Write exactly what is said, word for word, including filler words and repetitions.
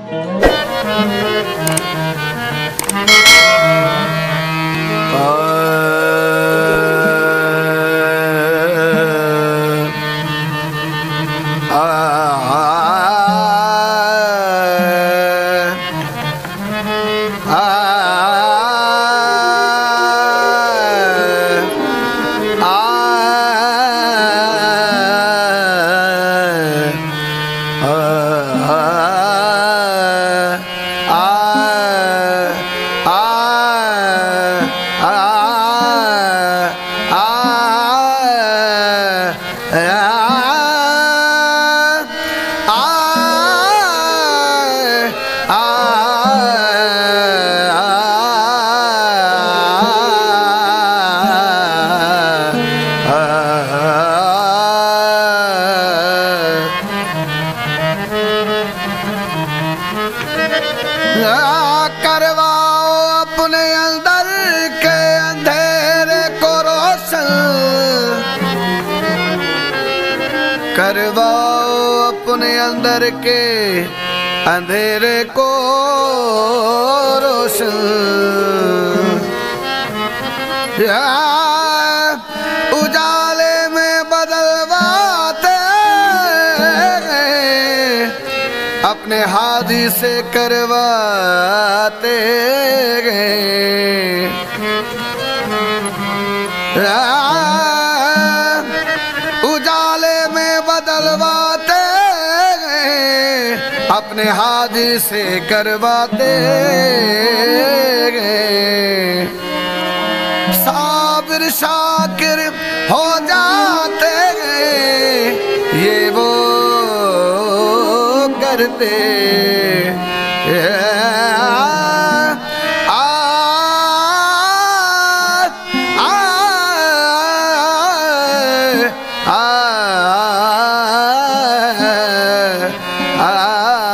करवाओ अपने अंदर के अंधेरे को रोशन, करवाओ अपने अंदर के अंधेरे को रोशन। उजाले में बदलवाते अपने हादी से करवाते गए। उजाले में बदलवाते गए अपने हादी से करवाते गए। साबिर शाकिर हो जाते गए ये वो करते। आ, आ, आ, आ, आ, आ